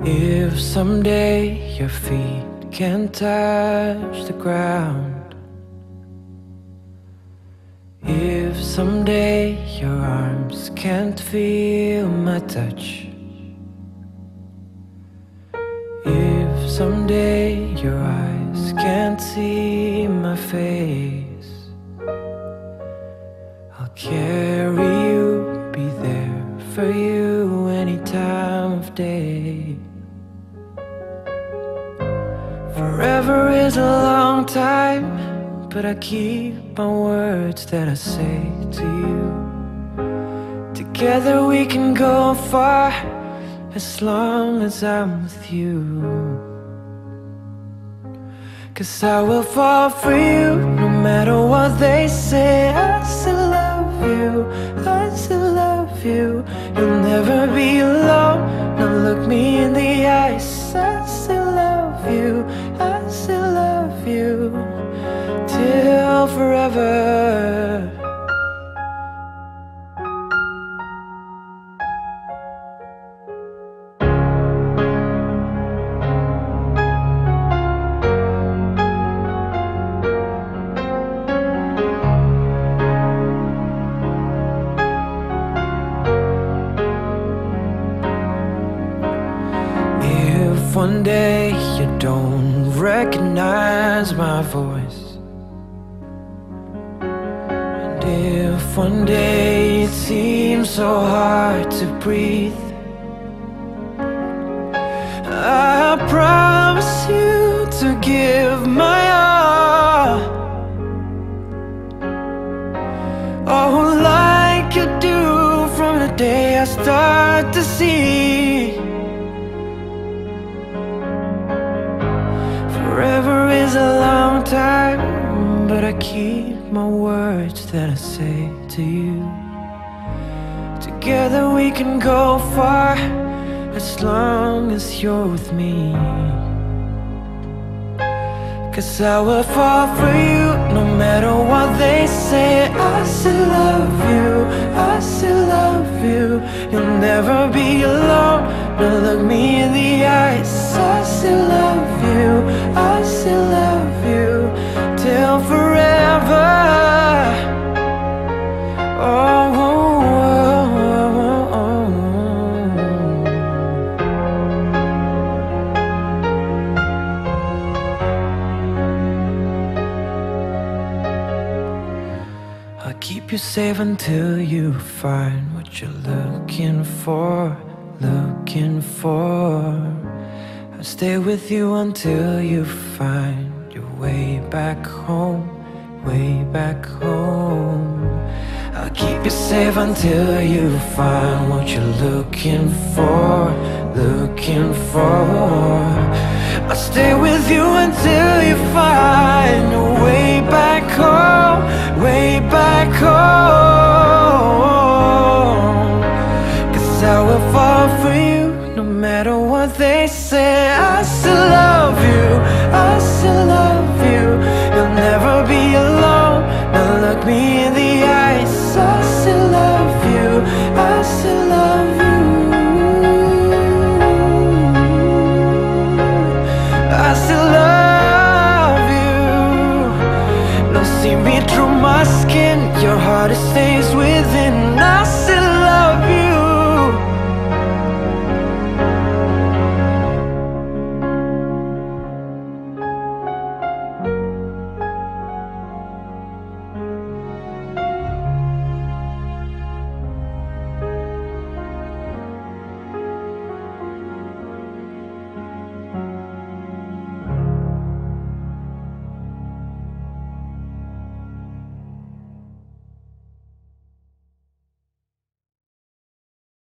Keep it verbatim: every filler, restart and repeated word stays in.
If someday your feet can't touch the ground, if someday your arms can't feel my touch, if someday your eyes can't see my face, I'll carry you, be there for you any time of day. Forever is a long time, but I keep my words that I say to you. Together we can go far, as long as I'm with you. 'Cause I will fall for you, no matter what they say. I still love you, I still love you. You'll never be alone, now look me in the eyes. I still love you, I still love you, till forever. If one day you don't recognize my voice, and if one day it seems so hard to breathe, I promise you to give my all. Oh, like you do from the day I start to see. Forever is a long time, but I keep my words that I say to you. Together we can go far, as long as you're with me. 'Cause I will fall for you, no matter what they say. I still love you, I still love you. You'll never be alone, now look me in the eyes. I still love you, I still love you, till forever. Oh, oh, oh, oh, oh. I'll keep you safe until you find what you're looking for, looking for. I'll stay with you until you find your way back home, way back home. I'll keep you safe until you find what you're looking for, looking for. I'll stay with you until you find your way back home, way back home. 'Cause I will fall for you, no matter what they say. I still love you, I still love you.